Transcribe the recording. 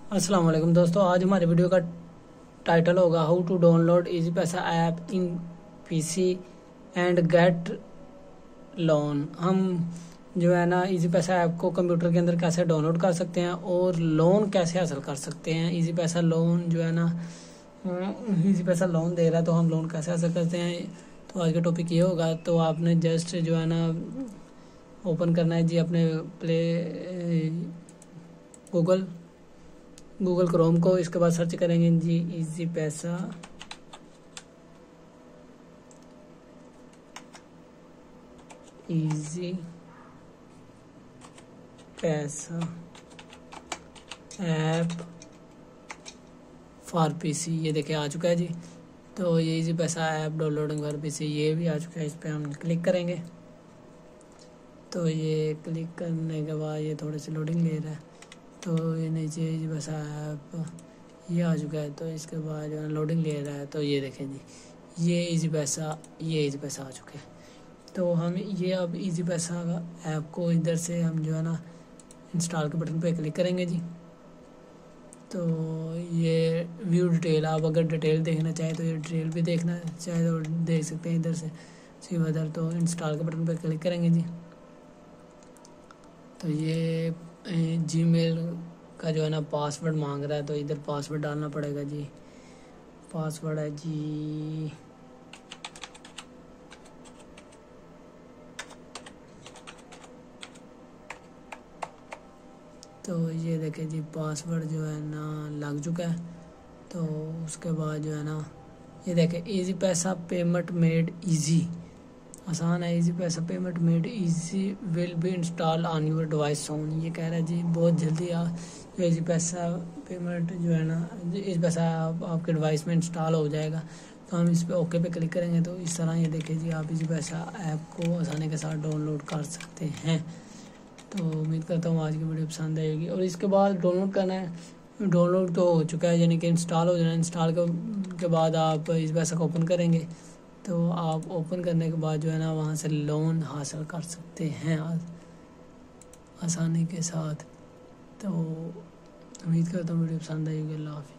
अस्सलाम वालेकुम दोस्तों, आज हमारे वीडियो का टाइटल होगा how to download easy Paisa app in PC and get loan. हम जो है ना इजी पैसा ऐप को कंप्यूटर के अंदर कैसे डाउनलोड कर सकते हैं और लोन कैसे हासिल कर सकते हैं। इजी पैसा लोन जो है ना इजी पैसा लोन दे रहा है, तो हम लोन कैसे हासिल करते हैं। तो आज का टॉपिक ये होगा। तो आपने जस्ट जो है ना ओपन करना है जी अपने गूगल क्रोम को। इसके बाद सर्च करेंगे जी easy Paisa app for PC. ये देखिए आ चुका है जी। तो ये easy Paisa app downloading for PC ये भी आ चुका है। इस पर हम क्लिक करेंगे। तो ये क्लिक करने के बाद ये थोड़ी सी लोडिंग ले रहा है। तो ये नीचे इजी पैसा ऐप ये आ चुका है। तो इसके बाद जो है लोडिंग ले रहा है। तो ये देखें जी ये इजी पैसा आ चुका है। तो हम ये अब इजी पैसा ऐप को इधर से हम जो है ना इंस्टॉल के बटन पे क्लिक करेंगे जी। तो ये व्यू डिटेल, आप अगर डिटेल देखना चाहें तो ये डिटेल भी देखना चाहे तो देख सकते हैं इधर से सीधा इधर। तो इंस्टॉल के बटन पे क्लिक करेंगे जी। तो ये जीमेल का जो है ना पासवर्ड मांग रहा है। तो इधर पासवर्ड डालना पड़ेगा जी। पासवर्ड है जी तो ये देखें जी पासवर्ड जो है ना लग चुका है। तो उसके बाद जो है ना ये देखें easy Paisa payment made easy, आसान है। Easy Paisa payment made easy will be install on your device soon. ये कह रहा है जी बहुत जल्दी इजी पैसा पेमेंट जो है ना इजी पैसा आपके डिवाइस में इंस्टॉल हो जाएगा। तो हम इस पर ओके पे क्लिक करेंगे। तो इस तरह ये देखिए जी आप इजी पैसा ऐप को आसानी के साथ डाउनलोड कर सकते हैं। तो उम्मीद करता हूँ आज की वीडियो पसंद आएगी। और इसके बाद डाउनलोड करना है, डाउनलोड तो हो चुका है यानी कि इंस्टॉल हो जाना। इंस्टॉल के बाद आप इस पैसा को ओपन करेंगे। तो आप ओपन करने के बाद जो है ना वहाँ से लोन हासिल कर सकते हैं आसानी के साथ। तो उम्मीद करता हूँ वीडियो पसंद आएगी। अल्लाह हाफ़िज़।